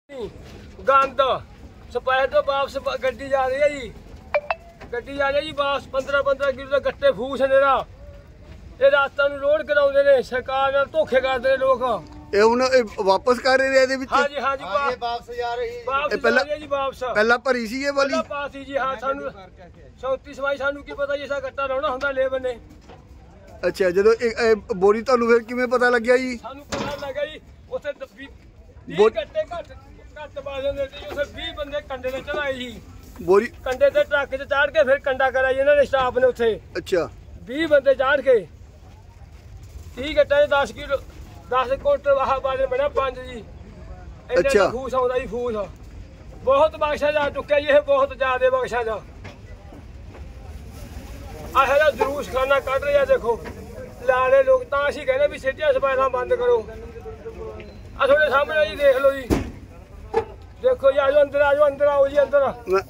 गंद सफाई तो वापस गड्डी जा रही है जी, गड्डी जा रही है जी वापस 15-15 किलो के गट्टे फूस नेरा ये रास्ता ਨੂੰ ਲੋਡ ਕਰਾਉਂਦੇ ਨੇ ਸਰਕਾਰ ਨਾਲ ਧੋਖੇ ਕਰਦੇ ਲੋਕ। ਇਹ ਹੁਣ ਵਾਪਸ ਕਰ ਰਹੇ ਇਹਦੇ ਵਿੱਚ? ਹਾਂਜੀ ਹਾਂਜੀ ਵਾਪਸ ਜਾ ਰਹੀ ਵਾਪਸ ਜੀ ਵਾਪਸ ਪਹਿਲਾਂ ਭਰੀ ਸੀ ਇਹ ਵਾਲੀ ਪਾਸੀ ਜੀ। ਹਾਂ ਸਾਨੂੰ 34 ਸਵਾਈ ਸਾਨੂੰ ਕੀ ਪਤਾ ਜੀ ਇਸਾ ਗੱਟਾ ਲਾਉਣਾ ਹੁੰਦਾ ਲੇਬਰ ਨੇ। ਅੱਛਾ ਜਦੋਂ ਬੋਰੀ ਤੁਹਾਨੂੰ ਫਿਰ ਕਿਵੇਂ ਪਤਾ ਲੱਗਿਆ ਜੀ? ਸਾਨੂੰ ਪਤਾ ਲੱਗਾ ਜੀ ਉੱਥੇ 20 ਗੱਟੇ ਘੱਟ ਬਾਜਣ ਦੇ ਸੀ ਉੱਥੇ 20 ਬੰਦੇ ਕੰਡੇ ਤੇ ਚੜਾਏ ਜੀ। ਬੋਰੀ ਕੰਡੇ ਤੇ ਟਰੱਕ 'ਚ ਚਾੜ ਕੇ ਫਿਰ ਕੰਡਾ ਕਰਾਈ ਇਹਨਾਂ ਨੇ ਸਟਾਫ ਨੇ ਉੱਥੇ। ਅੱਛਾ 20 ਬੰਦੇ ਚਾੜ ਕੇ 30 ਗੱਟਾਂ 10 ਕਿਲੋ 10 ਕੁਇੰਟਲ ਆਹ ਬਾਜਣ ਬਣਿਆ 5 ਜੀ। ਅੱਛਾ ਫੂਸ ਆਉਂਦਾ ਜੀ ਫੂਸ ਬਹੁਤ ਬਖਸ਼ਾ ਜਾ ਚੁੱਕਿਆ ਜੀ ਇਹ ਬਹੁਤ ਜ਼ਿਆਦਾ ਬਖਸ਼ਾ ਜਾ। ਆਹ ਇਹਦਾ ਜਲੂਸ ਖਾਨਾ ਕੱਢ ਰਿਹਾ ਦੇਖੋ ਲਾਲੇ ਲੋਕ ਤਾਂ ਅਸੀਂ ਕਹਿੰਦੇ ਵੀ ਸਿੱਧੀਆਂ ਸਪਾਇਰਾਂ ਬੰਦ ਕਰੋ। ਆ ਤੁਹਾਡੇ ਸਾਹਮਣੇ ਜੀ ਦੇਖ ਲਓ ਜੀ ਦੇਖੋ ਜੀ ਆਜੋ ਅੰਦਰ ਆਓ ਜੀ ਅੰਦਰ।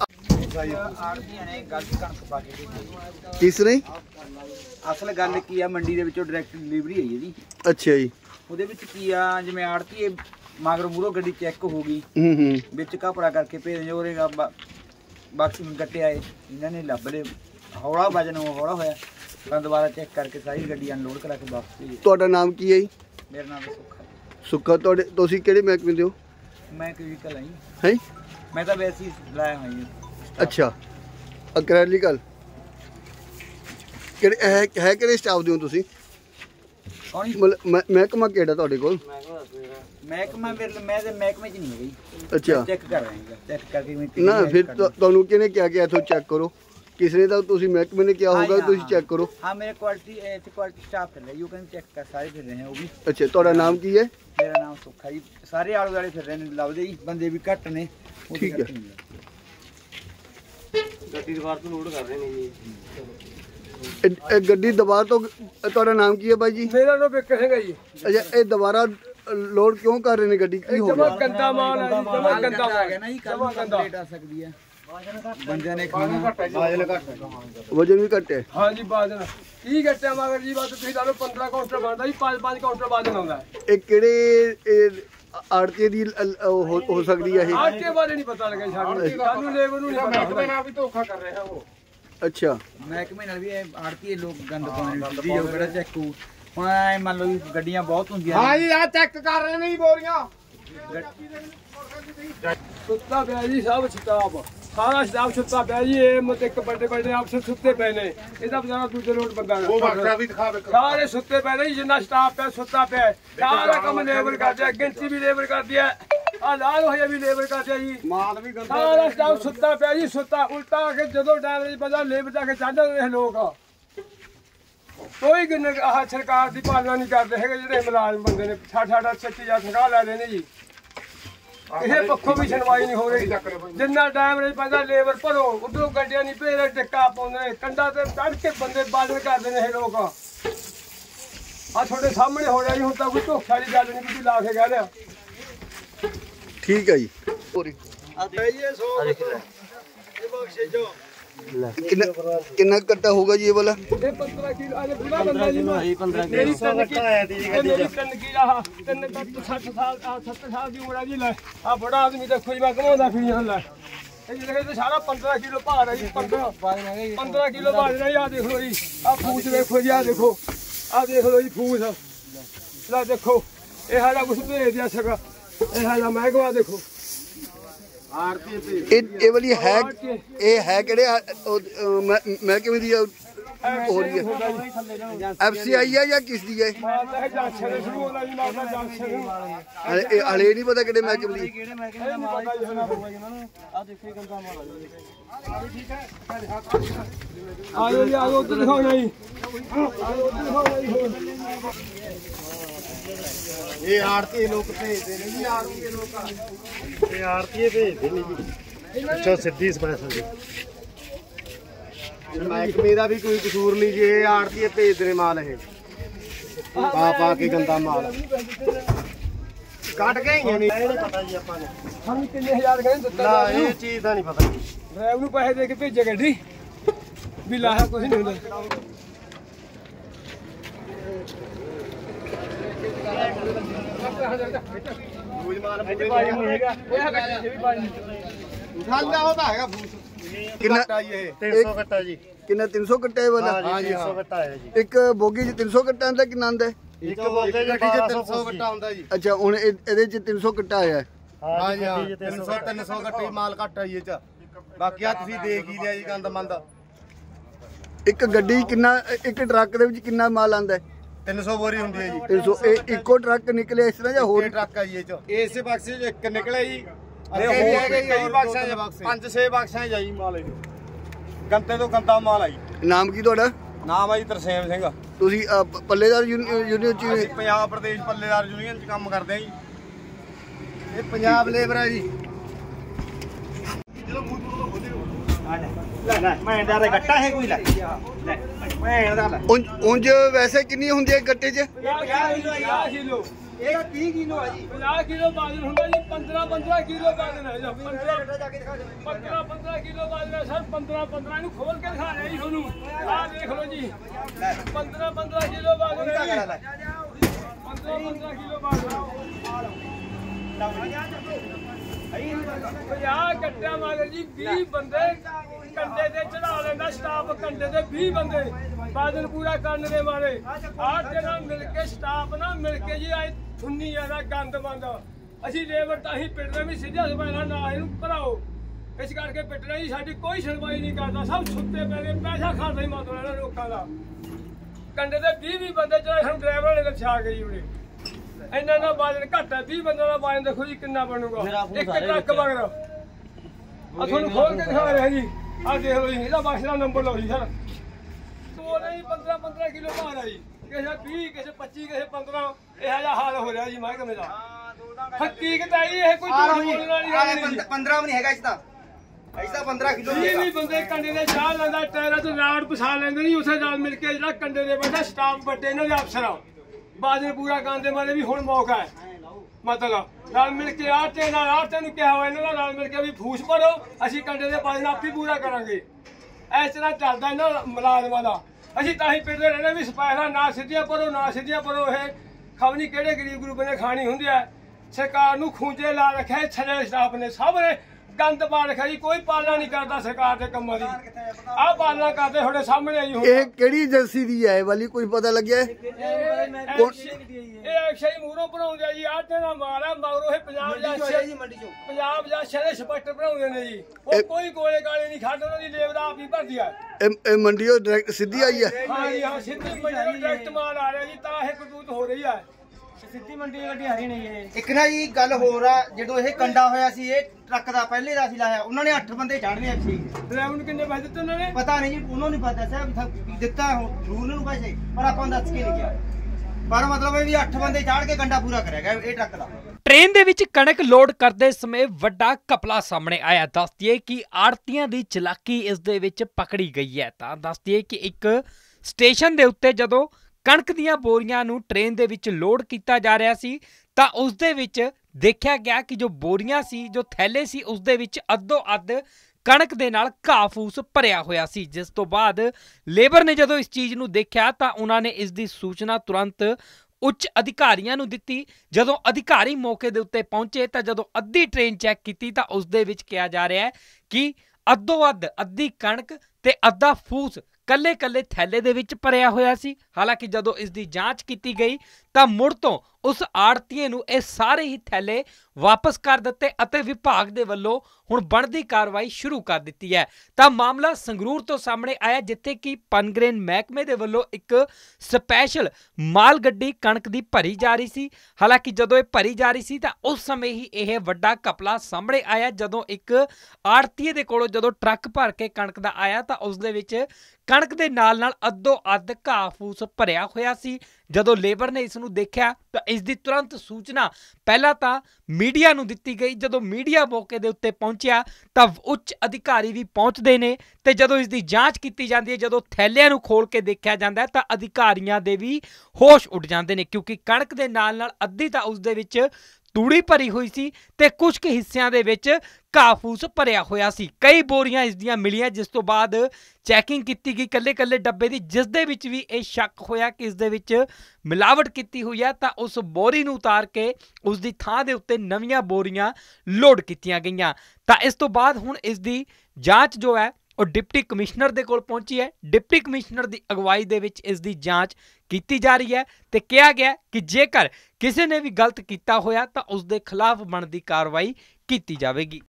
ਕਿਸ ਨੇ ਅਸਲ ਗੱਲ ਕੀ ਆ ਮੰਡੀ ਦੇ ਵਿੱਚੋਂ ਡਾਇਰੈਕਟ ਡਿਲੀਵਰੀ ਹੈ ਜੀ। ਅੱਛਾ ਜੀ ਉਹਦੇ ਵਿੱਚ ਕੀ ਆ ਜਿਵੇਂ ਆੜਤੀ ਮਗਰ ਮੂਰੋਂ ਗੱਡੀ ਚੈੱਕ ਹੋ ਗਈ ਵਿੱਚ ਕਪੜਾ ਕਰਕੇ ਭੇਜ ਉਹਰੇ ਬਾਕਸ ਗੱਟੇ ਆਏ ਇਹਨਾਂ ਨੇ ਲੱਭ ਲਏ ਹੌਲਾ ਵਜਨ ਹੌਲਾ ਹੋਇਆ ਤਾਂ ਦੁਬਾਰਾ ਚੈੱਕ ਕਰਕੇ ਸਾਰੀ ਗੱਡੀ ਅਨਲੋਡ ਕਰਾ ਕੇ ਵਾਪਸ ਭੇਜੀ। ਤੁਹਾਡਾ ਨਾਮ ਕੀ ਹੈ ਜੀ? ਮੇਰਾ ਨਾਮ ਸੁੱਖਾ। ਸੁੱਖਾ ਤੁਹਾਡੇ ਤੁਸੀਂ ਕਿਹੜੇ ਮਹਿਕਮੇ ਦੇ ਹੋ? ਮੈਂ ਕਲੀਨਿਕਲ ਆਈ ਹੈ ਮੈਂ ਤਾਂ ਵੈਸੇ ਹੀ ਲਾਇਆ ਹੋਇਆ ਜੀ। ਅੱਛਾ ਅਕ੍ਰੈਲਿਕਲ ਕਿਹੜੇ ਹੈ ਕਿਹੜੇ ਸਟਾਫ ਦੇ ਹੋ ਤੁਸੀਂ? ਮਹਿਕਮਾ ਕਿਹੜਾ ਤੁਹਾਡੇ ਕੋਲ? ਮਹਿਕਮਾ ਮੈਂ ਤੇ ਮਹਿਕਮੇ 'ਚ ਨਹੀਂ ਹੈਗਾ ਜੀ। ਅੱਛਾ ਚੈੱਕ ਕਰ ਰਹੇ ਹਾਂ ਚੈੱਕ ਕਰਕੇ ਨਾ ਫਿਰ ਤੁਹਾਨੂੰ ਕਿਹਨੇ ਕਿਹਾ ਕਿ ਇੱਥੋਂ ਚੈੱਕ ਕਰੋ? ਕਿਸੇ ਦਾ ਤੁਸੀਂ ਮਹਿਕਮੇ ਨੇ ਕਿਹਾ ਹੋਗਾ ਤੁਸੀਂ ਚੈੱਕ ਕਰੋ। ਹਾਂ ਮੇਰੇ ਕੁਆਲਿਟੀ ਸਟਾਫ ਕਰ ਰਿਹਾ ਯੂ ਕੈਨ ਚੈੱਕ ਕਰ ਸਾਰੇ ਫਿਰ ਰਹੇ ਹੈ ਉਹ ਵੀ। ਅੱਛਾ ਤੁਹਾਡਾ ਨਾਮ ਕੀ ਹੈ? ਮੇਰਾ ਨਾਮ ਸੁੱਖਾ ਜੀ। ਸਾਰੇ ਆਲੇ ਦੁਆਲੇ ਫਿਰ ਰਹੇ ਨੇ ਲੱਭਦੇ ਜੀ ਬੰਦੇ ਵੀ ਘੱਟ ਨੇ। ਠੀਕ ਹੈ ਗੱਡੀ ਦੁਬਾਰ ਤੋਂ ਲੋਡ ਕਰ ਰਹੇ ਨੇ ਜੀ। ਇਹ ਗੱਡੀ ਦੁਬਾਰਾ ਤੋਂ ਤੁਹਾਡਾ ਨਾਮ ਕੀ ਹੈ ਬਾਈ ਜੀ? ਮੇਰਾ ਨਾਮ ਬਿੱਕਰ ਸਿੰਘ ਹੈ ਜੀ। ਅੱਛਾ ਇਹ ਦੁਬਾਰਾ ਲੋਡ ਕਿਉਂ ਕਰ ਰਹੇ ਨੇ ਗੱਡੀ ਕੀ ਹੋ ਗਿਆ? ਗੰਦਾ ਮਾਲ ਹੈ ਜੀ ਜਮਾ ਗੰਦਾ ਆ ਗਿਆ ਨਾ ਜੀ ਕੱਲ ਨੂੰ ਕੰਪਲੀਟ ਆ ਸਕਦੀ ਹੈ। ਬੰਦਿਆਂ ਨੇ ਖਾਣਾ ਵਜਨ ਵੀ ਘੱਟ ਹੈ। ਹਾਂਜੀ ਬਾਜਨ 30 ਗੱਟਿਆਂ ਮਗਰ ਜੀ ਬਸ ਤੁਸੀਂ ਲਾ ਲਓ 15 ਕਾਊਂਟਰ ਬਣਦਾ ਜੀ 5 ਕਾਊਂਟਰ ਬਾਜਨ ਆਉਂਦਾ। ਇਹ ਕਿਹੜੇ ਆੜਤੀ ਦੀ ਹੋ ਸਕਦੀ ਹੈ ਇਹ? ਆੜਤੀ ਬਾਰੇ ਨਹੀਂ ਪਤਾ ਲੱਗਾ ਸਾਨੂੰ ਲੇਬਰ ਨੂੰ ਨਹੀਂ ਪਤਾ। ਮਹਿਕਮੇ ਨਾਲ ਵੀ ਧੋਖਾ ਕਰ ਰਿਹਾ ਉਹ। ਅੱਛਾ ਮਹਿਕਮੇ ਨਾਲ ਵੀ ਆੜਤੀ ਲੋਕ ਗੰਦ ਪਾਉਣੇ ਜੀ ਉਹ ਕਿਹੜਾ ਚੈੱਕ ਹੋ ਹੁਣ ਐ ਮੰਨ ਲਓ ਜੀ ਗੱਡੀਆਂ ਬਹੁਤ ਹੁੰਦੀਆਂ। ਹਾਂ ਜੀ ਆ ਚੈੱਕ ਕਰ ਰਹੇ ਨੇ ਜੀ ਬੋਰੀਆਂ। ਸੁੱਤਾ ਪਿਆ ਜੀ ਸਭ ਸਟਾਫ ਸਾਰਾ ਸਟਾਫ ਸੁੱਤਾ ਪਿਆ ਜੀ। ਇਹ ਮਤ ਇੱਕ ਵੱਡੇ ਅਫਸਰ ਸੁੱਤੇ ਪਏ ਨੇ ਇਹਦਾ ਬਜ਼ਾਰਾ ਦੂਜੇ ਲੋਟ ਬੰਦਾ ਉਹ ਬਖਸ਼ਾ ਵੀ ਦਿਖਾਵੇ ਸਾਰੇ ਸੁੱਤੇ ਪਏ ਨੇ ਜੀ। ਜਿੰਨਾ ਸਟਾਫ ਪਿਆ ਸੁੱਤਾ ਪਿਆ ਸਾਰਾ ਕੰਮ ਲੇਬਰ ਕਰਦੇ ਆ ਗਿਣਤੀ ਵੀ ਲੇਬਰ ਕਰਦੀ ਆ ਆ ਲਾਲ ਹੋਇਆ ਵੀ ਲੇਬਰ ਕਰਦੇ ਆ ਜੀ। ਮਾਲ ਵੀ ਗੰਦਾ ਸਾਰਾ ਸਟਾਫ ਸੁੱਤਾ ਪਿਆ ਜੀ ਸੁੱਤਾ ਉਲਟਾ ਆ ਕੇ ਜਦੋਂ ਡਾਇਰ ਬੰਦਾ ਲੇਬਰ ਜਾ ਕੇ ਚੜ੍ਹ ਜਾਂਦੇ ਲੋਕ ਕੋਈ ਆਹ ਸਰਕਾਰ ਦੀ ਪਾਲਣਾ ਨਹੀਂ ਕਰਦੇ ਹੈਗੇ ਜਿਹੜੇ ਮੁਲਾਜ਼ਮ ਬੰਦੇ ਨੇ 60 ਸੱਚੀ ਜਾਂ ਠਗਾ ਲੈ ਰਹੇ ਨੇ ਜੀ। ਇਹ ਪੱਖੋਂ ਵੀ ਸੁਣਵਾਈ ਨਹੀਂ ਹੋ ਰਹੀ ਜਿੰਨਾ ਟਾਈਮ ਨਹੀਂ ਪੈਂਦਾ ਲੇਬਰ ਭਰੋ ਉਧਰੋਂ ਗੱਡੀਆਂ ਨਹੀਂ ਭੇਜ ਟਿੱਕਾ ਪਾਉਂਦੇ ਨੇ ਕੰਡਾ ਤੇ ਚੜ੍ਹ ਕੇ ਬੰਦੇ ਬਾਦਲ ਕਰਦੇ ਨੇ ਇਹ ਲੋਕ। ਆ ਤੁਹਾਡੇ ਸਾਹਮਣੇ ਹੋ ਰਿਹਾ ਜੀ ਹੁਣ ਤਾਂ ਕੋਈ ਧੋਖਾ ਦੀ ਗੱਲ ਨਹੀਂ ਤੁਸੀਂ ਲਾ ਕੇ ਕਹਿ ਲਿਆ। ਠੀਕ ਹੈ ਜੀ ਕਿੰਨਾ ਕੱਟਾ ਹੋਗਾ ਜੀ ਇਹ ਵਾਲਾ? ਇਹ 15 ਕਿਲੋ ਅਜੇ ਪੂਰਾ ਬੰਦਾ ਜੀ 15 ਕਿਲੋ ਆਇਆ ਸੀ ਜੀ ਗੱਡੀ 'ਚ 3 ਕਿਲੋ ਆਹ 3 60 ਸਾਲ 70 ਸਾਲ ਦੀ ਉਮਰ ਆ ਜੀ। ਲੈ ਆ ਬੜਾ ਆਦਮੀ ਦੇਖੋ ਜੀ ਮੈਂ ਘਮਾਉਂਦਾ ਫਿਰੀ ਹਾਂ। ਲੈ ਇਹ ਜਿਹੜੇ ਤੇ ਸਾਰਾ 15 ਕਿਲੋ ਭਾਰ ਹੈ ਜੀ। 15 ਕਿਲੋ ਭਾਰ ਹੈ। ਆ ਦੇਖ ਲਓ ਜੀ ਆ ਫੂਸ ਦੇਖੋ ਜੀ ਆ ਦੇਖੋ ਆ ਦੇਖ ਲਓ ਜੀ ਫੂਸ ਲੈ ਦੇਖੋ ਇਹ ਸਾਡਾ ਕੁਛ ਭੇਜ ਦਿਆ ਸਕਾ ਇਹ ਸਾਡਾ ਮਹਿਕਮਾ ਦੇਖੋ। ਇਹ ਵਾਲੀ ਹੈ ਇਹ ਹੈ ਕਿਹੜੇ ਮਹਿਕਮੇ ਦੀ ਹੋ ਰਹੀ ਹੈ? FCI ਹੈ ਜਾਂ ਕਿਸ ਦੀ ਹੈ? ਹਲੇ ਨਹੀਂ ਪਤਾ ਕਿਹੜੇ ਮਹਿਕਮੇ ਦੀ। ਆਜੋ ਜੀ ਆਜੋ ਉੱਧਰ ਦਿਖਾਉਣਾ ਜੀ। ਇਹ ਆੜਤੀ ਲੋਕ ਭੇਜਦੇ ਨੇ ਜੀ। ਆੜਤੀ ਲੋਕ ਇਹ ਆੜਤੀ ਭੇਜਦੇ ਨੇ ਜੀ। ਅੱਛਾ ਸਿੱਧੀ ਸਪੈਸ਼ਲ ਜੀ ਮਹਿਕਮੇ ਦਾ ਵੀ ਕੋਈ ਕਸੂਰ ਨਹੀਂ ਜੀ। ਇਹ ਆੜਤੀ ਭੇਜਦੇ ਨੇ ਮਾਲ ਇਹ ਪਾ ਕੇ ਗੰਦਾ ਮਾਲ ਕੱਢ ਕੇ ਹੀ ਨਹੀਂ ਪਤਾ ਜੀ ਆਪਾਂ ਨੂੰ। ਸਾਨੂੰ ਕਿੰਨੇ ਹਜ਼ਾਰ ਕਹਿੰਦੇ ਦਿੱਤਾ ਨਾ ਇਹ ਚੀਜ਼ ਦਾ ਨਹੀਂ ਪਤਾ ਜੀ। ਡਰਾਈਵਰ ਨੂੰ ਪੈਸੇ ਦੇ ਕੇ ਭੇਜੇ ਗੱਡੀ ਵੀ ਲਾਇਆ ਕੁਝ ਨਹੀਂ ਹੁੰਦਾ। ਫੂਜ ਮਾਲ ਇੱਥੇ ਬਾਜੀ ਨਹੀਂ ਹੈਗਾ ਉਹ ਹੈਗਾ ਜੀ ਵੀ ਬਾਜੀ ਖਾਂਦਾ ਉਹ ਤਾਂ ਹੈਗਾ ਫੂਜ ਕਿੰਨਾ ਕੱਟਾ ਜੀ ਇਹ 300 ਕੱਟਾ ਜੀ ਕਿੰਨਾ 300 ਕੱਟਾ ਇਹ ਵਾਲਾ ਹਾਂ ਜੀ 300 ਕੱਟਾ ਹੈ ਜੀ ਇੱਕ ਬੋਗੀ 'ਚ 300 ਕੱਟਾ ਆਉਂਦਾ ਕਿੰਨਾ ਆਉਂਦਾ ਇੱਕ ਬੋਗੇ ਗੱਡੀ 'ਚ 300 ਕੱਟਾ ਹੁੰਦਾ ਜੀ ਅੱਛਾ ਹੁਣ ਇਹਦੇ 'ਚ 300 ਕੱਟਾ ਆਇਆ ਹਾਂ ਜੀ ਹਾਂ 300 ਕੱਟੀ ਮਾਲ ਘੱਟ ਆਈ ਇਹ ਚ ਬਾਕੀ ਆ ਤੁਸੀਂ ਦੇਖ ਹੀ ਲਿਆ ਜੀ ਗੰਦ ਮੰਦ ਇੱਕ ਗੱਡੀ ਕਿੰਨਾ ਇੱਕ ਟਰੱਕ ਦੇ ਵਿੱਚ ਕਿੰਨਾ ਮਾਲ ਆਉਂਦਾ 300 ਬੋਰੀ ਹੁੰਦੀ ਹੈ ਜੀ 300 ਇਹ ਇੱਕੋ ਟਰੱਕ ਨਿਕਲਿਆ ਇਸ ਤਰ੍ਹਾਂ ਜਾਂ ਹੋਰ ਇਹ ਟਰੱਕ ਆ ਜੀ ਇਹ ਚ ਇਸੇ ਬਕਸੇ ਚ ਇੱਕ ਨਿਕਲਿਆ ਜੀ ਅੱਗੇ ਵੀ ਹੈਗੇ ਕਈ ਬਕਸਾਂ ਚ 5-6 ਬਕਸਾਂ ਚ ਜਾਈ ਮਾਲ ਇਹ ਗੰਦੇ ਤੋਂ ਗੰਦਾ ਮਾਲ ਆਈ ਨਾਮ ਕੀ ਤੁਹਾਡਾ ਨਾਮ ਆ ਜੀ ਤਰਸੇਮ ਸਿੰਘ ਤੁਸੀਂ ਪੱਲੇਦਾਰ ਯੂਨੀਅਨ ਚ ਅਸੀਂ ਪੰਜਾਬ ਪ੍ਰਦੇਸ਼ ਪੱਲੇਦਾਰ ਯੂਨੀਅਨ ਚ ਕੰਮ ਕਰਦੇ ਆ ਜੀ ਇਹ ਪੰਜਾਬ ਲੇਬਰ ਆ ਜੀ ਉਂਝ ਵੈਸੇ ਕਿੰਨੀ ਹੁੰਦੀ ਹੈ ਗੱਟੇ 'ਚ 50 ਕਿਲੋ ਇਹ 30 ਕਿਲੋ ਆ ਜੀ 50 ਕਿਲੋ ਬਾਜਰਾ ਹੁੰਦਾ ਜੀ 15 ਕਿਲੋ ਬਾਜਰਾ ਹੈ 15 ਕਿਲੋ ਬਾਜਰਾ ਸਰ 15 ਨੂੰ ਖੋਲ ਕੇ ਦਿਖਾ ਰਿਹਾ ਜੀ ਤੁਹਾਨੂੰ ਆਹ ਦੇਖ ਲਓ ਜੀ 15 ਕਿਲੋ ਬਾਜਰਾ ਜੀ 15 ਕਿਲੋ ਬਾਜਰਾ 50 ਕੱਟਿਆ ਮਗਰ ਜੀ 20 ਬੰਦੇ ਕੰਡੇ ਤੇ ਚੜਾ ਲੈਂਦਾ ਸਟਾਫ ਕੰਡੇ ਤੇ 20 ਬੰਦੇ ਬਾਦਲ ਪੂਰਾ ਕਰਨ ਦੇ ਮਾਰੇ ਆਹ ਨਾਲ ਮਿਲ ਕੇ ਸਟਾਫ ਨਾਲ ਮਿਲ ਕੇ ਜੀ ਆਏ ਥੁੰਨੀ ਜਾਂਦਾ ਗੰਦ ਬੰਦ ਅਸੀਂ ਲੇਬਰ ਤਾਂ ਹੀ ਪਿੰਡਾਂ ਵੀ ਸਿੱਧਾ ਸਪੈਲਾ ਨਾ ਇਹਨੂੰ ਭਰਾਓ ਇਸ ਕਰਕੇ ਪਿੰਡਾਂ ਜੀ ਸਾਡੀ ਕੋਈ ਸੁਣਵਾਈ ਨਹੀਂ ਕਰਦਾ ਸਭ ਸੁੱਤੇ ਪੈ ਗਏ ਪੈਸਾ ਖਾਂਦਾ ਹੀ ਮਤਲਬ ਇਹਨਾਂ ਲੋਕਾਂ ਦਾ ਕੰਡੇ ਤੇ 20 ਬੰਦੇ ਚੜਾ ਸਾਨੂੰ ਡਰਾਈਵਰ ਨੇ ਦੱਸਿਆ ਗਈ ਉਹਨੇ ਇੰਨਾ ਨਾ ਬਾਜਨ ਘੱਟ ਹੈ 20 ਬੰਦਿਆਂ ਦਾ ਬਾਜਨ ਦੇਖੋ ਜੀ ਕਿੰਨਾ ਬਣੂਗਾ ਇੱਕ ਟਰੱਕ ਮਗਰ ਆ ਤੁਹਾਨੂੰ ਖੋਲ ਕੇ ਦਿਖਾ ਰਿਹਾ ਜੀ ਆਹ ਦੇਖ ਲਓ ਜੀ ਇਹਦਾ ਬਖਸ਼ ਦਾ ਨੰਬਰ ਲਓ ਜੀ ਸਰ ਤੋਲ ਜੀ 15 ਕਿਲੋ ਭਾਰ ਆ ਜੀ ਕਿਸੇ 20 ਕਿਸੇ 25 ਕਿਸੇ 15 ਇਹੋ ਜਿਹਾ ਹਾਲ ਹੋ ਰਿਹਾ ਜੀ ਮਹਿਕਮੇ ਦਾ ਹਕੀਕਤ ਹੈ ਇਹ ਕੋਈ ਝੂਠ ਬੋਲਣ ਵਾਲੀ ਗੱਲ ਨਹੀਂ 15 ਵੀ ਨਹੀਂ ਹੈਗਾ ਇਸ ਦਾ ਐਸਾ 15 ਕਿਲੋ ਵੀ ਬੰਦੇ ਕੰਡੇ ਦੇ ਚਾਹ ਲੈਂਦਾ ਟਾਇਰਾਂ ਤੋਂ ਰਾੜ ਪਸਾ ਲੈਂਦੇ ਨਹੀਂ ਉਸੇ ਨਾਲ ਮਿਲ ਕੇ ਜਿਹੜਾ ਕੰਡੇ ਦੇ ਬੰਦਾ ਸਟਾਫ ਵੱਡੇ ਇਹਨਾਂ ਦੇ ਅਫਸਰ ਆ ਬਾਜਰੇ ਪੂਰਾ ਕਰਨ ਦੇ ਮਾਰੇ ਵੀ ਹੁਣ ਮੌਕਾ ਹੈ ਮਤਲਬ ਨਾਲ ਮਿਲ ਕੇ ਆਟੇ ਨੂੰ ਕਿਹਾ ਹੋਇਆ ਇਹਨਾਂ ਨਾਲ ਮਿਲ ਕੇ ਵੀ ਫੂਸ ਭਰੋ ਅਸੀਂ ਕੰਡੇ ਦੇ ਬਾਜਰਾ ਆਪੇ ਪੂਰਾ ਕਰਾਂਗੇ ਇਸ ਤਰ੍ਹਾਂ ਚੱਲਦਾ ਇਹਨਾਂ ਮੁਲਾਜ਼ਮਾਂ ਦਾ ਅਸੀਂ ਤਾਂ ਹੀ ਪਿੰਡ ਦੇ ਰਹਿੰਦੇ ਵੀ ਸਪੈਸ਼ਲ ਨਾ ਸਿੱਧੀਆਂ ਭਰੋ ਇਹ ਖਬਨੀ ਕਿਹੜੇ ਗਰੀਬ ਗਰੂਪ ਨੇ ਖਾਣੀ ਹੁੰਦੀ ਹੈ ਸਰਕਾਰ ਨੂੰ ਖੂੰਜੇ ਲਾ ਰੱਖਿਆ ਛੜੇ ਸਟਾਫ ਨੇ ਸਭ ਨੇ ਗੰਦ ਪਾ ਰੱਖਿਆ ਜੀ ਕੋਈ ਪਾਲਣਾ ਨਹੀਂ ਕਰਦਾ ਸਰਕਾਰ ਦੇ ਕੰਮਾਂ ਦੀ ਆਹ ਪਾਲਣਾ ਕਰਦੇ ਤੁਹਾਡੇ ਸਾਹਮਣੇ ਆਈ ਹੁਣ ਇਹ ਕਿਹੜੀ ਏਜੰਸੀ ਦੀ ਹੈ ਵਾਲੀ ਕੋਈ ਪਤਾ ਲੱਗਿਆ ਇਹ ਐਕਸ਼ਨ ਮੂਹਰੋਂ ਬਣਾਉਂਦੇ ਆ ਜੀ ਆਟੇ ਦਾ ਮਾਰਾ ਮਗਰੋਂ ਇਹ ਪੰਜਾਬ ਜਾਂ ਸ਼ਹਿਰੇ ਸਪਸ਼ਟ ਬਣਾਉਂਦੇ ਨੇ ਜੀ ਉਹ ਕੋਈ ਗੋਲੇ ਗਾਲੇ ਨਹੀਂ ਖਾਦੇ ਉਹਨਾਂ ਦੀ ਲੇਬਰ ਆਪ ਹੀ ਭਰਦੀ ਆ ਇਹ ਮੰਡੀਓ ਡਾਇਰੈਕਟ ਸਿੱਧੀ ਆਈ ਹੈ ਹਾਂ ਜੀ ਹਾਂ ਸਿੱਧੀ ਮੰਡੀ ਡਾਇਰੈਕਟ ਮਾਲ ਆ ਰਿਹਾ ਜੀ ਤਾਂ ਇਹ ਕਰਤੂਤ ਹੋ ਰਹੀ ਆ ਸਿੱਧੀ ਮੰਡੀ ਗੱਡੀ ਆ ਰਹੀ ਨਹੀਂ ਇਹ ਇੱਕ ਨਾ ਜੀ ਗੱਲ ਹੋਰ ਆ ਜਦੋਂ ਇਹ ਕੰਡਾ ਹੋਇਆ ਸੀ ਇਹ ਟਰੱਕ ਦਾ ਪਹਿਲੇ ਦਾ ਸੀ ਲਾਇਆ ਉਹਨਾਂ ਨੇ 8 ਬੰਦੇ ਚੜ੍ਹਨੇ ਸੀ ਡਰਾਈਵਰ ਨੂੰ ਕਿੰਨੇ ਪੈਸੇ ਦਿੱਤੇ ਉਹਨਾਂ ਨੇ ਪਤਾ ਨਹੀਂ ਜੀ ਉਹਨਾਂ ਨੂੰ ਪਤਾ ਸੀ ਦਿੱਤਾ ਜ਼ਰੂਰ ਨੂੰ ਪੈਸੇ ਪਰ ਆਪਾਂ ਨੂੰ ਦੱਸ ਕੇ ਨਹੀਂ ਗਿਆ ਪਰ ਮਤਲਬ ਇਹ ਵੀ 8 ਬੰਦੇ ਚੜ੍ਹ ਕੇ ਕੰਡਾ ਪੂਰਾ ਕਰਿਆ ਗਿਆ ਇਹ ਟਰੱਕ ਦਾ ਟ੍ਰੇਨ ਦੇ ਵਿੱਚ ਕਣਕ ਲੋਡ ਕਰਦੇ ਸਮੇਂ ਵੱਡਾ ਘਪਲਾ ਸਾਹਮਣੇ ਆਇਆ। ਦੱਸ ਦਈਏ ਕਿ ਆੜਤੀਆਂ ਦੀ ਚਲਾਕੀ ਇਸ ਦੇ ਵਿੱਚ ਪਕੜੀ ਗਈ ਹੈ। ਤਾਂ ਦੱਸ ਦਈਏ ਕਿ ਇੱਕ ਸਟੇਸ਼ਨ ਦੇ ਉੱਤੇ ਜਦੋਂ ਕਣਕ ਦੀਆਂ ਬੋਰੀਆਂ ਨੂੰ ਟ੍ਰੇਨ ਦੇ ਵਿੱਚ ਲੋਡ ਕੀਤਾ ਜਾ ਰਿਹਾ ਸੀ ਤਾਂ ਉਸ ਦੇ ਵਿੱਚ ਦੇਖਿਆ ਗਿਆ ਕਿ ਜੋ ਬੋਰੀਆਂ ਸੀ ਜੋ ਥੈਲੇ ਸੀ ਉਸ ਦੇ ਵਿੱਚ ਅੱਧੋ ਅੱਧ ਕਣਕ ਦੇ ਨਾਲ ਘਾਹ ਫੂਸ ਭਰਿਆ ਹੋਇਆ ਸੀ। ਜਿਸ ਤੋਂ ਬਾਅਦ ਲੇਬਰ ਨੇ ਜਦੋਂ ਇਸ ਚੀਜ਼ ਨੂੰ ਦੇਖਿਆ ਤਾਂ ਉਹਨਾਂ ਨੇ ਇਸ ਦੀ ਸੂਚਨਾ ਤੁਰੰਤ ਉੱਚ ਅਧਿਕਾਰੀਆਂ ਨੂੰ ਦਿੱਤੀ। ਜਦੋਂ ਅਧਿਕਾਰੀ ਮੌਕੇ ਦੇ ਉੱਤੇ ਪਹੁੰਚੇ ਤਾਂ ਜਦੋਂ ਅੱਧੀ ਟ੍ਰੇਨ ਚੈੱਕ ਕੀਤੀ ਤਾਂ ਉਸ ਦੇ ਵਿੱਚ ਕਿਹਾ ਜਾ ਰਿਹਾ ਹੈ ਕਿ ਅੱਧੋ ਅੱਧ ਅੱਧੀ ਕਣਕ ਤੇ ਅੱਧਾ ਫੂਸ ਕੱਲੇ ਕੱਲੇ ਥੈਲੇ ਦੇ ਵਿੱਚ ਭਰਿਆ ਹੋਇਆ ਸੀ। ਹਾਲਾਂਕਿ ਜਦੋਂ ਇਸ ਦੀ ਜਾਂਚ ਕੀਤੀ ਗਈ ਤਾਂ ਮੁੜ ਤੋਂ ਉਸ ਆੜਤੀਏ ਨੂੰ ਇਹ ਸਾਰੇ ਹੀ ਥੈਲੇ ਵਾਪਸ ਕਰ ਦਿੱਤੇ ਅਤੇ ਵਿਭਾਗ ਦੇ ਵੱਲੋਂ ਹੁਣ ਬਣਦੀ ਕਾਰਵਾਈ ਸ਼ੁਰੂ ਕਰ ਦਿੱਤੀ ਹੈ। ਤਾਂ ਮਾਮਲਾ ਸੰਗਰੂਰ ਤੋਂ ਸਾਹਮਣੇ ਆਇਆ ਜਿੱਥੇ ਕਿ ਪਨਗ੍ਰੇਨ ਮਹਿਕਮੇ ਦੇ ਵੱਲੋਂ ਇੱਕ ਸਪੈਸ਼ਲ ਮਾਲ ਗੱਡੀ ਕਣਕ ਦੀ ਭਰੀ ਜਾ ਰਹੀ ਸੀ। ਹਾਲਾਂਕਿ ਜਦੋਂ ਇਹ ਭਰੀ ਜਾ ਰਹੀ ਸੀ ਤਾਂ ਉਸ ਸਮੇਂ ਹੀ ਇਹ ਵੱਡਾ ਘਪਲਾ ਸਾਹਮਣੇ ਆਇਆ ਜਦੋਂ ਇੱਕ ਆੜਤੀਏ ਦੇ ਕੋਲੋਂ ਜਦੋਂ ਟਰੱਕ ਭਰ ਕੇ ਕਣਕ ਦਾ ਆਇਆ ਤਾਂ ਉਸ ਦੇ ਵਿੱਚ ਕਣਕ ਦੇ ਨਾਲ ਅੱਧੋ ਅੱਧ ਘਾਹ ਫੂਸ ਭਰਿਆ ਹੋਇਆ ਸੀ। ਜਦੋਂ ਲੇਬਰ ਨੇ ਇਸ ਨੂੰ ਦੇਖਿਆ ਤਾਂ ਇਸ ਦੀ ਤੁਰੰਤ ਸੂਚਨਾ ਪਹਿਲਾਂ ਤਾਂ ਮੀਡੀਆ ਨੂੰ ਦਿੱਤੀ ਗਈ। ਜਦੋਂ ਮੀਡੀਆ ਮੌਕੇ ਦੇ ਉੱਤੇ ਪਹੁੰਚਿਆ ਤਾਂ ਉੱਚ ਅਧਿਕਾਰੀ ਵੀ ਪਹੁੰਚਦੇ ਨੇ ਤੇ ਜਦੋਂ ਇਸ ਦੀ ਜਾਂਚ ਕੀਤੀ ਜਾਂਦੀ ਹੈ ਜਦੋਂ ਥੈਲਿਆਂ ਨੂੰ ਖੋਲ ਕੇ ਦੇਖਿਆ ਜਾਂਦਾ ਤਾਂ ਅਧਿਕਾਰੀਆਂ ਦੇ ਵੀ ਹੋਸ਼ ਉੱਡ ਜਾਂਦੇ ਨੇ ਕਿਉਂਕਿ ਕਣਕ ਦੇ ਨਾਲ ਅੱਧੀ ਤਾਂ ਉਸ ਦੇ ਵਿੱਚ ਤੂੜੀ ਭਰੀ ਹੋਈ ਸੀ ਤੇ ਕੁਝ ਕੁ ਹਿੱਸਿਆਂ ਦੇ ਵਿੱਚ ਘਾਹ ਫੂਸ ਭਰਿਆ ਹੋਇਆ ਸੀ। ਕਈ ਬੋਰੀਆਂ ਇਸ ਦੀਆਂ ਮਿਲੀਆਂ, ਜਿਸ ਤੋਂ ਬਾਅਦ ਚੈਕਿੰਗ ਕੀਤੀ ਗਈ ਕੱਲੇ ਡੱਬੇ ਦੀ, ਜਿਸ ਦੇ ਵਿੱਚ ਵੀ ਇਹ ਸ਼ੱਕ ਹੋਇਆ ਕਿ ਇਸ ਦੇ ਵਿੱਚ ਮਿਲਾਵਟ ਕੀਤੀ ਹੋਈ ਹੈ, ਤਾਂ ਉਸ ਬੋਰੀ ਨੂੰ ਉਤਾਰ ਕੇ ਉਸ ਦੀ ਥਾਂ ਦੇ ਉੱਤੇ ਨਵੀਆਂ ਬੋਰੀਆਂ ਲੋਡ ਕੀਤੀਆਂ ਗਈਆਂ। ਤਾਂ ਇਸ ਤੋਂ ਬਾਅਦ ਹੁਣ ਇਸ ਦੀ ਜਾਂਚ ਜੋ ਹੈ ਉਹ ਡਿਪਟੀ ਕਮਿਸ਼ਨਰ ਦੇ ਕੋਲ ਪਹੁੰਚੀ ਹੈ। ਡਿਪਟੀ ਕਮਿਸ਼ਨਰ ਦੀ ਅਗਵਾਈ ਦੇ ਵਿੱਚ ਇਸ ਦੀ ਜਾਂਚ ਕੀਤੀ ਜਾ ਰਹੀ ਹੈ ਤੇ ਕਿਹਾ ਗਿਆ ਕਿ ਜੇਕਰ ਕਿਸੇ ਨੇ ਵੀ ਗਲਤ ਕੀਤਾ ਹੋਇਆ ਤਾਂ ਉਸ ਦੇ ਖਿਲਾਫ ਬਣਦੀ ਕਾਰਵਾਈ ਕੀਤੀ ਜਾਵੇਗੀ।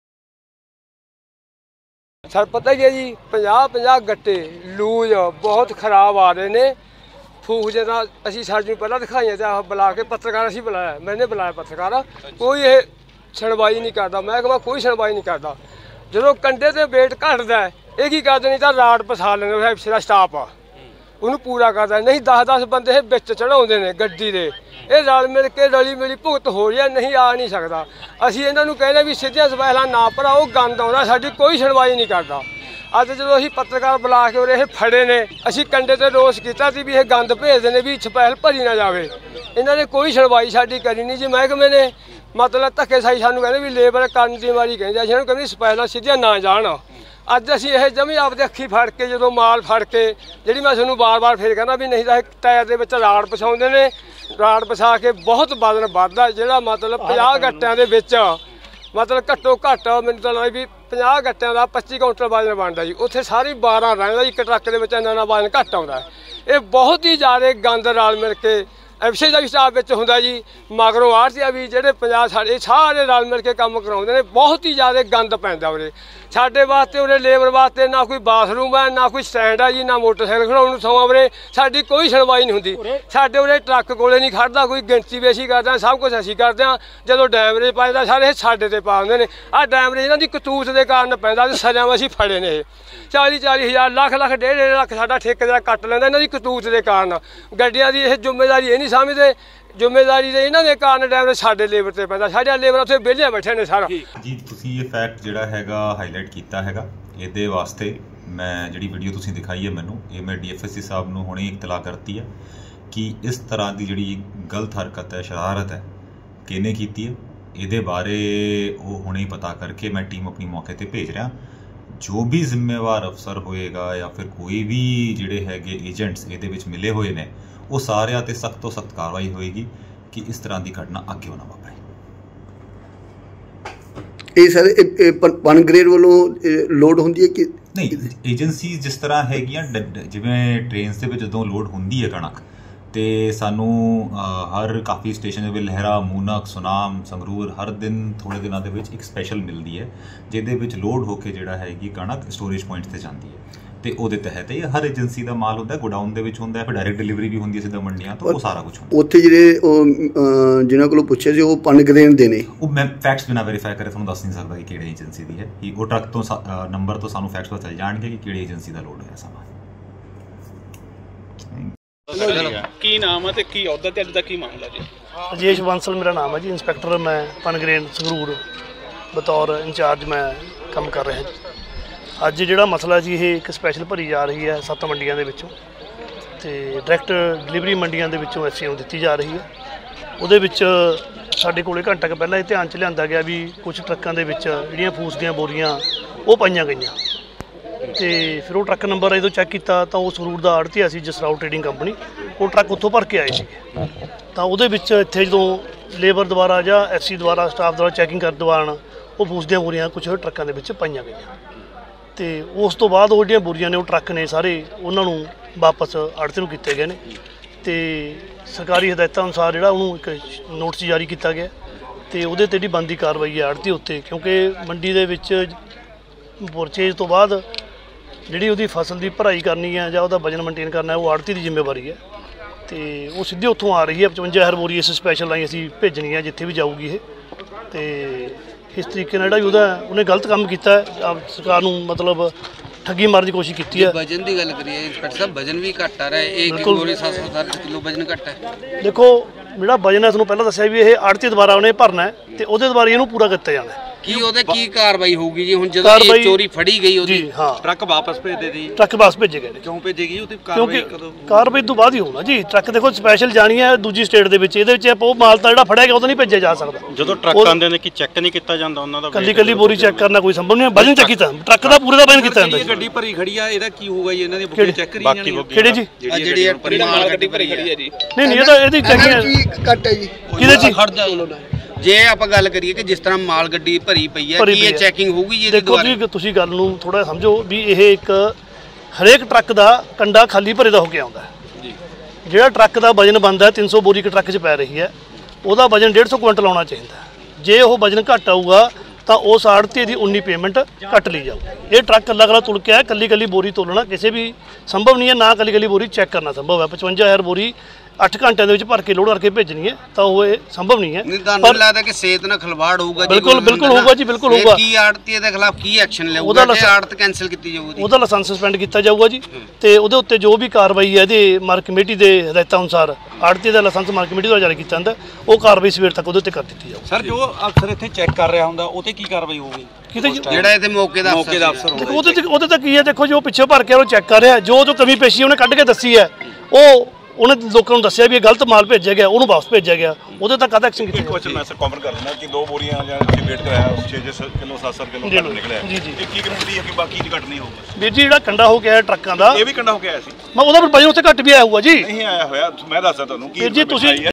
ਸਰ ਪਤਾ ਹੀ ਹੈ ਜੀ, 50 ਗੱਟੇ ਲੂਜ ਬਹੁਤ ਖਰਾਬ ਆ ਰਹੇ ਨੇ। ਫੂਕ ਜਿਹਦਾ ਅਸੀਂ ਸਾਨੂੰ ਪਹਿਲਾਂ ਦਿਖਾਈਆਂ ਤੇ ਬੁਲਾ ਕੇ ਪੱਤਰਕਾਰ ਅਸੀਂ ਬੁਲਾਇਆ, ਮੈਨੇ ਬੁਲਾਇਆ ਪੱਤਰਕਾਰ, ਕੋਈ ਇਹ ਸੁਣਵਾਈ ਨਹੀਂ ਕਰਦਾ। ਮੈਂ ਕਿਹਾ ਕੋਈ ਸੁਣਵਾਈ ਨਹੀਂ ਕਰਦਾ। ਜਦੋਂ ਕੰਡੇ ਤੇ ਵੇਟ ਘਟਦਾ ਇਹ ਕੀ ਕਰਦੇ, ਨਹੀਂ ਤਾਂ ਰਾਡ ਪਸਾ ਲੈਂਦੇ ਐਫਸੀ ਦਾ ਸਟਾਫ ਆ, ਉਹਨੂੰ ਪੂਰਾ ਕਰਦਾ। ਨਹੀਂ 10 ਬੰਦੇ ਇਹ ਵਿੱਚ ਚੜਾਉਂਦੇ ਨੇ ਗੱਡੀ ਦੇ। ਇਹ ਰਲ ਮਿਲ ਕੇ ਰਲੀ ਮਿਲੀ ਭੁਗਤ ਹੋ ਰਹੀ ਹੈ, ਨਹੀਂ ਆ ਨਹੀਂ ਸਕਦਾ। ਅਸੀਂ ਇਹਨਾਂ ਨੂੰ ਕਹਿੰਦੇ ਵੀ ਸਿੱਧੀਆਂ ਸਪੈਲਾਂ ਨਾ ਭਰਾਓ, ਗੰਦ ਆਉਂਦਾ, ਸਾਡੀ ਕੋਈ ਸੁਣਵਾਈ ਨਹੀਂ ਕਰਦਾ। ਅੱਜ ਜਦੋਂ ਅਸੀਂ ਪੱਤਰਕਾਰ ਬੁਲਾ ਕੇ ਉਰੇ ਇਹ ਫੜੇ ਨੇ, ਅਸੀਂ ਕੰਡੇ ਤੇ ਰੋਸ ਕੀਤਾ ਸੀ ਵੀ ਇਹ ਗੰਦ ਭੇਜਦੇ ਨੇ ਵੀ ਸਪੈਲ ਭਰੀ ਨਾ ਜਾਵੇ। ਇਹਨਾਂ ਨੇ ਕੋਈ ਸੁਣਵਾਈ ਸਾਡੀ ਕਰੀ ਨਹੀਂ ਜੀ। ਮਹਿਕਮੇ ਨੇ ਮਤਲਬ ਧੱਕੇਸ਼ਾਹੀ ਸਾਨੂੰ ਕਹਿੰਦੇ ਵੀ ਲੇਬਰ ਕਰਨ ਦੀ ਮਾਰੀ ਕਹਿੰਦੇ, ਅਸੀਂ ਇਹਨਾਂ ਨੂੰ ਕਹਿੰਦੇ ਸਪੈਲਾਂ ਸਿੱਧੀਆਂ ਨਾ ਜਾਣ। ਅੱਜ ਅਸੀਂ ਇਹ ਜਮੀ ਆਪਦੇ ਅੱਖੀ ਫੜ ਕੇ ਜਦੋਂ ਮਾਲ ਫੜ ਕੇ, ਜਿਹੜੀ ਮੈਂ ਤੁਹਾਨੂੰ ਵਾਰ-ਵਾਰ ਫੇਰ ਕਹਿੰਦਾ ਵੀ ਨਹੀਂ ਤਾਂ ਇਹ ਟਾਇਰ ਦੇ ਵਿੱਚ ਰਾੜ ਪਸਾਉਂਦੇ ਨੇ, ਰਾੜ ਪਸਾ ਕੇ ਬਹੁਤ ਵਜ਼ਨ ਵੱਧਦਾ, ਜਿਹੜਾ ਮਤਲਬ 50 ਗੱਟਿਆਂ ਦੇ ਵਿੱਚ ਮਤਲਬ ਘੱਟੋ ਘੱਟ ਮੈਨੂੰ ਤਾਂ ਲੱਗਦਾ ਵੀ 50 ਗੱਟਿਆਂ ਦਾ 25 ਕੁਇੰਟਲ ਵਜ਼ਨ ਬਣਦਾ ਜੀ। ਉੱਥੇ ਸਾਰੀ 12 ਰਹਿੰਦਾ, ਇੱਕ ਟਰੱਕ ਦੇ ਵਿੱਚ ਇੰਨਾ ਵਜ਼ਨ ਘੱਟ ਆਉਂਦਾ। ਇਹ ਬਹੁਤ ਹੀ ਜ਼ਿਆਦਾ ਗੰਦ ਰਲ ਮਿਲ ਕੇ ਐਫਸੀ ਦਾ ਵੀ ਸਟਾਫ ਵਿੱਚ ਹੁੰਦਾ ਜੀ, ਮਗਰੋਂ ਆੜ੍ਹਤੀਆ ਵੀ ਜਿਹੜੇ 50 ਸਾਡੇ ਸਾਰੇ ਰਲ ਮਿਲ ਕੇ ਕੰਮ ਕਰਾਉਂਦੇ ਨੇ। ਬਹੁਤ ਹੀ ਜ਼ਿਆਦਾ ਗੰਦ ਪੈਂਦਾ ਉਰੇ ਸਾਡੇ ਵਾਸਤੇ। ਉਰੇ ਲੇਬਰ ਵਾਸਤੇ ਨਾ ਕੋਈ ਬਾਥਰੂਮ ਹੈ, ਨਾ ਕੋਈ ਸਟੈਂਡ ਹੈ ਜੀ, ਨਾ ਮੋਟਰਸਾਈਕਲ ਖੜਾਉਣ ਨੂੰ ਸਮਾਂ। ਉਰੇ ਸਾਡੀ ਕੋਈ ਸੁਣਵਾਈ ਨਹੀਂ ਹੁੰਦੀ। ਸਾਡੇ ਉਰੇ ਟਰੱਕ ਕੋਲੇ ਨਹੀਂ ਖੜਦਾ ਕੋਈ, ਗਿਣਤੀ ਵੀ ਅਸੀਂ ਕਰਦੇ ਹਾਂ, ਸਭ ਕੁਝ ਅਸੀਂ ਕਰਦੇ ਹਾਂ। ਜਦੋਂ ਡੈਮਰੇਜ ਪੈਂਦਾ ਸਾਰੇ ਇਹ ਸਾਡੇ ਤੇ ਪਾ ਦਿੰਦੇ ਨੇ। ਆਹ ਡੈਮਰੇਜ ਇਹਨਾਂ ਦੀ ਕਤੂਤ ਦੇ ਕਾਰਨ ਪੈਂਦਾ ਤੇ ਸਜ਼ਾ ਅਸੀਂ ਫੜੇ ਨੇ। ਇਹ 40 ਹਜ਼ਾਰ ਲੱਖ 1.5 ਲੱਖ ਸਾਡਾ ਠੇਕੇਦਾਰ ਕੱਟ ਲੈਂਦਾ ਇਹਨਾਂ ਦੀ ਕਤੂਤ ਦੇ ਕਾਰਨ। ਗੱਡੀਆਂ ਦੀ ਇਹ ਜ਼ਿੰਮੇਵਾਰੀ ਇਹ ਨਹੀਂ ਸਮਝਦੇ, ਜ਼ਿੰਮੇਵਾਰੀ ਦੇ ਇਹਨਾਂ ਦੇ ਕਾਰਨ ਡਰਾਈਵਰ ਸਾਡੇ ਲੇਬਰ ਤੇ ਪੈਂਦਾ। ਸਾਡੇ ਲੇਬਰ ਉੱਥੇ ਵਿਹਲੇ ਬੈਠੇ ਨੇ ਸਾਰਾ ਜੀ। ਤੁਸੀਂ ਇਹ ਫੈਕਟ ਜਿਹੜਾ ਹੈਗਾ ਹਾਈਲਾਈਟ ਕੀਤਾ ਹੈਗਾ, ਇਹਦੇ ਵਾਸਤੇ ਮੈਂ ਜਿਹੜੀ ਵੀਡੀਓ ਤੁਸੀਂ ਦਿਖਾਈ ਹੈ ਮੈਨੂੰ, ਇਹ ਮੈਂ DFSC ਸਾਹਿਬ ਨੂੰ ਹੁਣੇ ਇਤਲਾਹ ਕਰਤੀ ਹੈ ਕਿ ਇਸ ਤਰ੍ਹਾਂ ਦੀ ਜਿਹੜੀ ਗਲਤ ਹਰਕਤ ਹੈ, ਸ਼ਰਾਰਤ ਹੈ, ਕਿਹਨੇ ਕੀਤੀ ਹੈ, ਇਹਦੇ ਬਾਰੇ ਉਹ ਹੁਣੇ ਪਤਾ ਕਰਕੇ ਮੈਂ ਟੀਮ ਆਪਣੀ ਮੌਕੇ ਤੇ ਭੇਜ ਰਿਹਾ। ਜੋ ਵੀ ਜ਼ਿੰਮੇਵਾਰ ਅਫਸਰ ਹੋਏਗਾ ਜਾਂ ਫਿਰ ਕੋਈ ਵੀ ਜਿਹੜੇ ਹੈਗੇ ਏਜੰਟਸ ਇਹਦੇ ਵਿੱਚ ਮਿਲੇ ਹੋਏ ਨੇ, ਉਹ ਸਾਰਿਆਂ ਤੇ ਸਖਤ ਤੋਂ ਸਖਤ ਕਾਰਵਾਈ ਹੋਏਗੀ ਕਿ ਇਸ ਤਰ੍ਹਾਂ ਦੀ ਘਟਨਾ ਅੱਗੇ ਨਾ ਵਾਪਰੇ। ਇਹ ਸਰ ਪਨਗ੍ਰੇਡ ਵੱਲੋਂ ਲੋਡ ਹੁੰਦੀ ਹੈ ਕਿ ਨਹੀਂ? ਏਜੰਸੀ ਜਿਸ ਤਰ੍ਹਾਂ ਹੈਗੀਆਂ, ਜਿਵੇਂ ਟ੍ਰੇਨਸ ਦੇ ਵਿੱਚ ਜਦੋਂ ਲੋਡ ਹੁੰਦੀ ਹੈ ਕਣਕ, ਤੇ ਸਾਨੂੰ ਹਰ ਕਾਫੀ ਸਟੇਸ਼ਨ ਦੇ ਵਿੱਚ ਲਹਿਰਾ, ਮੂਨਕ, ਸੁਨਾਮ, ਸੰਗਰੂਰ ਹਰ ਦਿਨ ਥੋੜ੍ਹੇ ਦਿਨਾਂ ਦੇ ਵਿੱਚ ਇੱਕ ਸਪੈਸ਼ਲ ਮਿਲਦੀ ਹੈ ਜਿਹਦੇ ਵਿੱਚ ਲੋਡ ਹੋ ਕੇ ਜਿਹੜਾ ਹੈਗੀ ਕਣਕ ਸਟੋਰੇਜ ਪੁਆਇੰਟ 'ਤੇ ਜਾਂਦੀ ਹੈ। ਤੇ ਉਹਦੇ ਤਹਿਤ ਇਹ ਹਰ ਏਜੰਸੀ ਦਾ ਮਾਲ ਹੁੰਦਾ, ਗੋਡਾਊਨ ਦੇ ਵਿੱਚ ਹੁੰਦਾ, ਫਿਰ ਡਾਇਰੈਕਟ ਡਿਲੀਵਰੀ ਵੀ ਹੁੰਦੀ ਹੈ ਸਿੱਧਾ ਮੰਡੀਆਂ ਤੋਂ, ਉਹ ਸਾਰਾ ਕੁਝ ਹੁੰਦਾ। ਉੱਥੇ ਜਿਹੜੇ ਜਿਨ੍ਹਾਂ ਕੋਲੋਂ ਪੁੱਛਿਆ ਸੀ ਉਹ ਪਨਗ੍ਰੇਡ ਦੇ ਨੇ, ਉਹ ਮੈਂ ਫੈਕਟਸ ਬਿਨਾਂ ਵੈਰੀਫਾਈ ਕਰੇ ਤੁਹਾਨੂੰ ਦੱਸ ਨਹੀਂ ਸਕਦਾ ਕਿ ਕਿਹੜੇ ਏਜੰਸੀ ਦੀ ਹੈ। ਉਹ ਟਰੱਕ ਤੋਂ ਨੰਬਰ ਤੋਂ ਸਾਨੂੰ ਫੈਕਟਸ ਪਤਾ ਚੱਲ ਜਾਣਗੇ ਕਿ ਕਿਹੜੀ ਏਜੰਸੀ ਦਾ ਲੋਡ ਹੋਇਆ ਸਮਾਨ। ਕੀ ਨਾਮ ਹੈ ਤੇ ਕੀ ਅਹੁਦਾ ਤੇ ਅੱਜ ਦਾ ਕੀ ਮਾਮਲਾ ਜੀ? ਰਾਜੇਸ਼ ਬਾਂਸਲ ਮੇਰਾ ਨਾਮ ਹੈ ਜੀ। ਇੰਸਪੈਕਟਰ ਮੈਂ ਪਨਗ੍ਰੇਡ ਸੰਗਰੂਰ ਬਤੌਰ ਇੰਚਾਰਜ ਮੈਂ ਕੰਮ ਕਰ ਰਿਹਾ। ਅੱਜ ਜਿਹੜਾ ਮਸਲਾ ਜੀ, ਇਹ ਇੱਕ ਸਪੈਸ਼ਲ ਭਰੀ ਜਾ ਰਹੀ ਹੈ 7 ਮੰਡੀਆਂ ਦੇ ਵਿੱਚੋਂ, ਤੇ ਡਾਇਰੈਕਟ ਡਿਲੀਵਰੀ ਮੰਡੀਆਂ ਦੇ ਵਿੱਚੋਂ ਐਸਸੀ ਨੂੰ ਦਿੱਤੀ ਜਾ ਰਹੀ ਹੈ। ਉਹਦੇ ਵਿੱਚ ਸਾਡੇ ਕੋਲੇ ਘੰਟਾ ਕੁ ਪਹਿਲਾਂ ਇਹ ਧਿਆਨ 'ਚ ਲਿਆਂਦਾ ਗਿਆ ਵੀ ਕੁਝ ਟਰੱਕਾਂ ਦੇ ਵਿੱਚ ਜਿਹੜੀਆਂ ਫੂਸ ਦੀਆਂ ਬੋਰੀਆਂ ਉਹ ਪਾਈਆਂ ਗਈਆਂ, ਤੇ ਫਿਰ ਉਹ ਟਰੱਕ ਨੰਬਰ ਜਦੋਂ ਚੈੱਕ ਕੀਤਾ ਤਾਂ ਉਹ ਸੰਗਰੂਰ ਦਾ ਆੜ੍ਹਤੀਆ ਸੀ ਜਸਰਾਓ ਟ੍ਰੇਡਿੰਗ ਕੰਪਨੀ, ਉਹ ਟਰੱਕ ਉੱਥੋਂ ਭਰ ਕੇ ਆਏ ਸੀ। ਤਾਂ ਉਹਦੇ ਵਿੱਚ ਇੱਥੇ ਜਦੋਂ ਲੇਬਰ ਦੁਆਰਾ ਜਾਂ ਐਸਸੀ ਦੁਆਰਾ ਸਟਾਫ ਦੁਆਰਾ ਚੈਕਿੰਗ ਕਰਨ ਦੌਰਾਨ ਉਹ ਫੂਸ ਦੀਆਂ ਬੋਰੀਆਂ ਕੁਝ ਟਰੱਕਾਂ ਦੇ ਵਿੱਚ ਪਾਈਆਂ ਗਈਆਂ, ਤੇ ਉਸ ਤੋਂ ਬਾਅਦ ਉਹ ਜਿਹੜੀਆਂ ਬੋਰੀਆਂ ਨੇ ਉਹ ਟਰੱਕ ਨੇ ਸਾਰੇ ਉਹਨਾਂ ਨੂੰ ਵਾਪਸ ਆੜ੍ਹਤੀ ਨੂੰ ਕੀਤੇ ਗਏ ਨੇ। ਤੇ ਸਰਕਾਰੀ ਹਦਾਇਤਾਂ ਅਨੁਸਾਰ ਜਿਹੜਾ ਉਹਨੂੰ ਇੱਕ ਨੋਟਿਸ ਜਾਰੀ ਕੀਤਾ ਗਿਆ, ਤੇ ਉਹਦੇ 'ਤੇ ਜਿਹੜੀ ਬਣਦੀ ਕਾਰਵਾਈ ਹੈ ਆੜ੍ਹਤੀ ਉੱਤੇ, ਕਿਉਂਕਿ ਮੰਡੀ ਦੇ ਵਿੱਚ ਪਰਚੇਜ ਤੋਂ ਬਾਅਦ ਜਿਹੜੀ ਉਹਦੀ ਫਸਲ ਦੀ ਭਰਾਈ ਕਰਨੀ ਹੈ ਜਾਂ ਉਹਦਾ ਵਜਨ ਮੇਨਟੇਨ ਕਰਨਾ, ਉਹ ਆੜ੍ਹਤੀ ਦੀ ਜ਼ਿੰਮੇਵਾਰੀ ਹੈ। ਤੇ ਉਹ ਸਿੱਧੀ ਉੱਥੋਂ ਆ ਰਹੀ ਹੈ। 55,000 ਬੋਰੀ ਇਸ ਸਪੈਸ਼ਲ ਲਾਈਨ ਅਸੀਂ ਭੇਜਣੀ ਹੈ ਜਿੱਥੇ ਵੀ ਜਾਊਗੀ ਇਹ। ਤੇ ਇਸ ਤਰੀਕੇ ਨਾਲ ਜਿਹੜਾ ਉਹਨੇ ਗਲਤ ਕੰਮ ਕੀਤਾ ਹੈ, ਸਰਕਾਰ ਨੂੰ ਮਤਲਬ ਠੱਗੀ ਮਾਰਨ ਦੀ ਕੋਸ਼ਿਸ਼ ਕੀਤੀ ਹੈ। ਵਜਨ ਦੀ ਗੱਲ ਕਰੀਏ ਇੰਸਪੈਕਟਰ ਸਾਹਿਬ, ਵਜਨ ਵੀ ਘੱਟ ਆ ਰਿਹਾ ਹੈ। ਇੱਕ ਬੋਰੀ 760 ਕਿਲੋ ਵਜਨ ਘੱਟ ਹੈ। ਦੇਖੋ ਜਿਹੜਾ ਵਜਨ ਹੈ ਤੁਹਾਨੂੰ ਪਹਿਲਾਂ ਦੱਸਿਆ ਵੀ ਇਹ ਆੜ੍ਹਤੀ ਦੁਆਰਾ ਉਹਨੇ ਭਰਨਾ ਹੈ, ਤੇ ਉਹਦੇ ਦੁਆਰਾ ਇਹਨੂੰ ਪੂਰਾ ਕੀਤਾ ਜਾਣਾ ਹੈ। ਕੀ ਉਹਦੇ ਕੀ ਕਾਰਵਾਈ ਹੋਊਗੀ ਜੀ ਹੁਣ ਜਦੋਂ ਇਹ ਚੋਰੀ ਫੜੀ ਗਈ ਉਹਦੀ? ਜੀ ਹਾਂ, ਟਰੱਕ ਵਾਪਸ ਭੇਜਦੇ ਜੀ? ਟਰੱਕ ਵਾਪਸ ਭੇਜੇ ਗਏ ਨੇ। ਕਿਉਂ ਭੇਜੇਗੀ ਉਹ ਤੇ ਕਾਰਵਾਈ ਕਦੋਂ? ਕਾਰਵਾਈ ਤੋਂ ਬਾਅਦ ਹੀ ਹੋਣਾ ਜੀ। ਟਰੱਕ ਦੇਖੋ ਸਪੈਸ਼ਲ ਜਾਣੀ ਹੈ ਦੂਜੀ ਸਟੇਟ ਦੇ ਵਿੱਚ, ਇਹਦੇ ਵਿੱਚ ਉਹ ਮਾਲ ਤਾਂ ਜਿਹੜਾ ਫੜਿਆ ਗਿਆ ਉਹ ਤਾਂ ਨਹੀਂ ਭੇਜਿਆ ਜਾ ਸਕਦਾ। ਜਦੋਂ ਟਰੱਕ ਆਉਂਦੇ ਨੇ ਕਿ ਚੈੱਕ ਨਹੀਂ ਕੀਤਾ ਜਾਂਦਾ ਉਹਨਾਂ ਦਾ? ਕੱਲੀ ਬੋਰੀ ਚੈੱਕ ਕਰਨਾ ਕੋਈ ਸੰਭਵ ਨਹੀਂ, ਵਜਨ ਚੈੱਕ ਕੀਤਾ, ਟਰੱਕ ਦਾ ਪੂਰੇ ਦਾ ਵਜਨ ਕੀਤਾ ਜਾਂਦਾ। ਗੱਡੀ ਭਰੀ ਖੜੀ ਆ, ਇਹਦਾ ਕੀ ਹੋਊਗਾ ਜੀ? ਇਹਨਾਂ ਦੀ ਬੁਕਿੰਗ ਚੈੱਕ ਕਰੀ ਜਾਣੀ ਹੈ? ਕਿਹੜੇ ਜੀ? ਜਿਹੜੀ ਮਾਲ ਗੱਡੀ ਭਰੀ ਖੜੀ ਹੈ ਜੀ? ਨਹੀਂ ਇਹ ਤਾਂ ਇਹਦੀ ਚੈਕਿੰਗ ਕੱਟ ਹੈ ਜੀ। ਕਿਹਦੇ ਜੀ? ਜੇ ਆਪਾਂ ਗੱਲ ਕਰੀਏ ਕਿ ਜਿਸ ਤਰ੍ਹਾਂ ਮਾਲ ਗੱਡੀ ਭਰੀ ਪਈ ਹੈ, ਕੀ ਇਹ ਚੈਕਿੰਗ ਹੋਊਗੀ ਜੀ? ਦੇਖੋ ਜੀ ਤੁਸੀਂ ਗੱਲ ਨੂੰ ਥੋੜਾ ਸਮਝੋ ਵੀ ਇਹ ਇੱਕ ਹਰੇਕ ਟਰੱਕ ਦਾ ਕੰਡਾ ਖਾਲੀ ਭਰੇ ਦਾ ਹੋ ਕੇ ਆਉਂਦਾ ਜੀ। ਜਿਹੜਾ ਟਰੱਕ ਦਾ ਵਜਨ ਬਣਦਾ 300 ਬੋਰੀ ਇੱਕ ਟਰੱਕ 'ਚ ਪੈ ਰਹੀ ਹੈ, ਉਹਦਾ ਵਜਨ 150 ਕੁਇੰਟਲ ਆਉਣਾ ਚਾਹੀਦਾ। ਜੇ ਉਹ ਵਜਨ ਘੱਟ ਆਊਗਾ ਤਾਂ ਉਸ ਆੜ੍ਹਤੀ ਦੀ 19 ਪੇਮੈਂਟ ਕੱਟ ਲਈ ਜਾਊ। ਇਹ ਟਰੱਕ ਅਲੱਗ ਅਲੱਗ ਤੁਲ ਕੇ ਹੈ, ਕੱਲੀ ਬੋਰੀ ਤੋਲਣਾ ਕਿਸੇ ਵੀ ਸੰਭਵ ਨਹੀਂ ਹੈ, ਨਾ ਕੱਲੀ ਬੋਰੀ ਚੈੱਕ ਕਰਨਾ ਸੰਭਵ ਹੈ। 55000 ਬੋਰੀ 8 ਘੰਟਿਆਂ ਦੇ ਵਿੱਚ ਭਰ ਕੇ ਲੋਡ ਕਰਕੇ ਭੇਜਣੀ ਹੈ ਤਾਂ ਉਹ ਇਹ ਸੰਭਵ ਨਹੀਂ ਹੈ। ਤੁਹਾਨੂੰ ਲੱਗਦਾ ਕਿ ਸਿਹਤ ਨਾਲ ਖਿਲਵਾੜ ਹੋਊਗਾ ਜੀ? ਬਿਲਕੁਲ ਹੋਊਗਾ ਜੀ, ਬਿਲਕੁਲ ਹੋਊਗਾ। ਕੀ ਆੜਤੀ ਦੇ ਖਿਲਾਫ ਕੀ ਐਕਸ਼ਨ ਲਊਗਾ? ਉਹਦਾ ਆੜਤ ਕੈਨਸਲ ਕੀਤੀ ਜਾਊਗੀ? ਉਹਦਾ ਲਾਇਸੈਂਸ ਸਸਪੈਂਡ ਕੀਤਾ ਜਾਊਗਾ ਜੀ, ਤੇ ਉਹਦੇ ਉੱਤੇ ਜੋ ਵੀ ਕਾਰਵਾਈ ਹੈ ਇਹਦੇ ਮਾਰਕ ਕਮੇਟੀ ਦੇ ਹਦਾਇਤਾਂ ਅਨੁਸਾਰ ਆੜਤੀ ਦਾ ਲਾਇਸੈਂਸ ਮਾਰਕ ਕਮੇਟੀ ਦੁਆਰਾ ਜਾਰੀ ਕੀਤਾ ਜਾਂਦਾ, ਉਹ ਕਾਰਵਾਈ ਸਵੇਰ ਤੱਕ ਉਹਦੇ ਉੱਤੇ ਕਰ ਦਿੱਤੀ ਜਾਊਗੀ। ਸਰ ਜੋ ਅਫਸਰ ਇੱਥੇ ਚੈੱਕ ਕਰ ਰਿਹਾ ਹੁੰਦਾ ਉਹ ਤੇ ਕੀ ਕਾਰਵਾਈ ਹੋਊਗੀ? ਜਿਹੜਾ ਇਹਦੇ ਮੌਕੇ ਦਾ ਅਫਸਰ ਉਹਦੇ ਤਾਂ ਕੀ ਹੈ, ਦੇਖੋ ਜੋ ਪਿੱਛੇ ਭਰ ਕੇ ਉਹ ਚੈੱਕ ਕਰ ਰਿਹਾ, ਜੋ ਕਮੀ ਪੇਸ਼ੀ ਉਹਨੇ ਕੱਢ ਕੇ ਦੱਸੀ ਹੈ, ਉਹ ਉਹਨੇ ਲੋਕਾਂ ਨੂੰ ਦੱਸਿਆ ਵੀ ਇਹ ਗਲਤ ਮਾਲ ਭੇਜਿਆ ਗਿਆ, ਉਹਨੂੰ ਵਾਪਸ ਭੇਜਿਆ ਗਿਆ, ਉਹਦੇ ਤਾਂ ਕਾਹਦਾ ਐਕਸ਼ਨ ਕੀਤਾ? ਕੁਐਸਚਨ ਮੈਂ ਸਰ ਕਮੈਂਟ ਕਰ ਦਿੰਦਾ ਕਿ 2 ਬੋਰੀਆਂ ਜਾਂ ਵੇਟ ਕਰਾਇਆ 6 ਕਿਲੋ 7 ਕਿਲੋ ਘੱਟ ਨਿਕਲਿਆ ਜੀ। ਇਹ ਕੀ ਗਰੰਟੀ ਹੈ ਕਿ ਬਾਕੀ ਘੱਟ ਨਹੀਂ ਹੋਊਗਾ? ਵੀਰ ਜੀ ਜਿਹੜਾ ਕੰਡਾ ਹੋ ਗਿਆ ਟਰੱਕਾਂ ਦਾ, ਇਹ ਵੀ ਕੰਡਾ ਹੋ ਕੇ ਆਇਆ ਸੀ। ਮੈਂ ਉਹਦਾ ਵਜਨ ਉੱਥੇ ਘੱਟ ਵੀ ਆਇਆ ਹੋਊਗਾ ਜੀ। ਨਹੀਂ ਆਇਆ ਹੋਇਆ, ਮੈਂ ਦੱਸਦਾ ਤੁਹਾਨੂੰ ਵੀਰ ਜੀ ਤੁਸੀਂ